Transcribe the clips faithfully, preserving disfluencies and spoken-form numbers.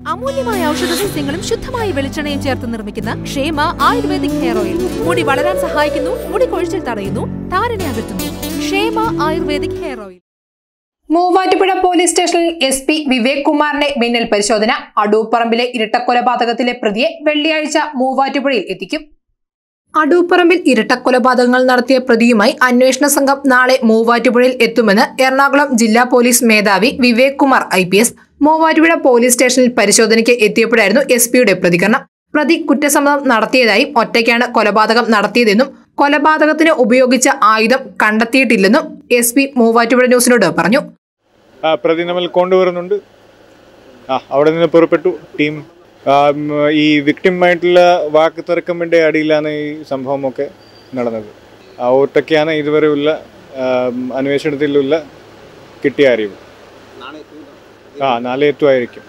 അമൂല്യമായ ഔഷധ സസ്യങ്ങളും ശുദ്ധമായ വെളിച്ചെണ്ണയും ചേർത്ത് നിർമ്മിക്കുന്ന ക്ഷേമ ആയുർവേദിക് ഹെയർ ഓയിൽ മുടി വളരാൻ സഹായിക്കുന്നു, മുടി കൊഴിച്ചിൽ തടയുന്നു, താരനെ അകറ്റുന്നു. Kshema ayurvedic hair oil. Muvattupuzha police സ്റ്റേഷനിൽ എസ് പി വിവേക് കുമാറിന്റെ മിന്നൽ പരിശോധന. അടൂപ്പറമ്പിലെ ഇരട്ടക്കൊലപാതകത്തിലെ പ്രതിയെ വെള്ളിയാഴ്ച മൂവാറ്റുപുഴയിൽ എത്തിക്കും. അടൂപ്പറമ്പിൽ ഇരട്ടക്കൊലപാതകങ്ങൾ നടത്തിയ പ്രതിയുമായി അന്വേഷണ സംഘം നാളെ മൂവാറ്റുപുഴയിൽ എത്തുമെന്ന് എറണാകുളം ജില്ലാ പോലീസ് മേധാവി Vivek Kumar I P S Muvattupuzha police സ്റ്റേഷനിൽ പരിശോധനയ്ക്ക് എത്തിയപ്പോഴായിരുന്നു എസ് പിയുടെ പ്രതികരണം. പ്രതി കുറ്റസമ്മതം നടത്തിയതായും ഒറ്റയ്ക്കാണ് കൊലപാതകം നടത്തിയതെന്നും കൊലപാതകത്തിന് ഉപയോഗിച്ച ആയുധം കണ്ടെത്തിയിട്ടില്ലെന്നും എസ് പി മൂവാറ്റുപുഴ ന്യൂസിനോട് പറഞ്ഞു. പ്രതി നമ്മൾ കൊണ്ടുവരുന്നുണ്ട്. അവിടെ നിന്ന് പുറപ്പെട്ടു ടീം. ഈ വിക്ടിമായിട്ടുള്ള വാക്ക് തർക്കമിൻ്റെ അടിയിലാണ് ഈ സംഭവമൊക്കെ നടന്നത്. ഒറ്റയ്ക്കാണ് ഇതുവരെയുള്ള അന്വേഷണത്തിലുള്ള കിട്ടിയ അറിവ്. ആ നാളെ എത്തുമായിരിക്കും.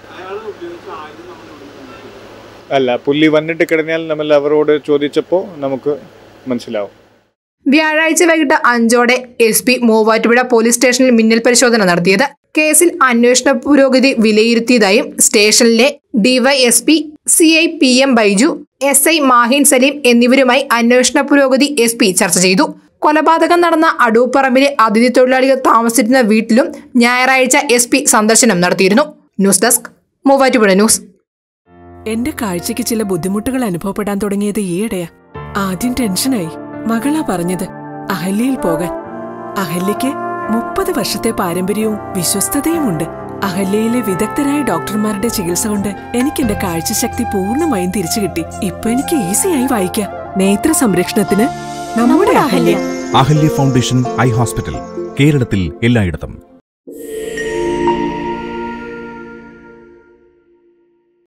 അല്ല, പുള്ളി വന്നിട്ട് കിടന്നാൽ നമ്മൾ അവരോട് ചോദിച്ചപ്പോൾ നമുക്ക് മനസ്സിലാവും. വ്യാഴാഴ്ച വൈകിട്ട് അഞ്ചോടെ എസ് പി മൂവാറ്റുപുഴ പോലീസ് സ്റ്റേഷനിൽ മിന്നൽ പരിശോധന നടത്തിയത്. കേസിൽ അന്വേഷണ പുരോഗതി വിലയിരുത്തിയതായും സ്റ്റേഷനിലെ DYSP C I P M Baiju, S I Mahin Salim എന്നിവരുമായി അന്വേഷണ പുരോഗതി എസ് പി ചർച്ച ചെയ്തു. കൊലപാതകം നടന്ന അടൂപ്പറമ്പിലെ അതിഥി തൊഴിലാളികൾ താമസിച്ചിരുന്ന വീട്ടിലും ഞായറാഴ്ച എസ് പി സന്ദർശനം നടത്തിയിരുന്നു. News desk Muvattupuzha news. എന്റെ കാഴ്ചയ്ക്ക് ചില ബുദ്ധിമുട്ടുകൾ അനുഭവപ്പെടാൻ തുടങ്ങിയത് ഈയിടെയാ. ആദ്യം ടെൻഷനായി. മകളാ പറഞ്ഞത് അഹല്യയിൽ പോകാൻ. അഹല്യയ്ക്ക് മുപ്പത് വർഷത്തെ പാരമ്പര്യവും വിശ്വസ്തതയുമുണ്ട്. അഹല്യയിലെ വിദഗ്ധരായ ഡോക്ടർമാരുടെ ചികിത്സ കൊണ്ട് എനിക്ക് എന്റെ കാഴ്ചശക്തി പൂർണ്ണമായും തിരിച്ചു കിട്ടി. ഇപ്പൊ എനിക്ക് ഈസിയായി വായിക്കാം. നേത്ര സംരക്ഷണത്തിന് നമ്മുടെ Ahalya. Ahalya foundation eye hospital കേരളത്തിൽ എല്ലായിടത്തും.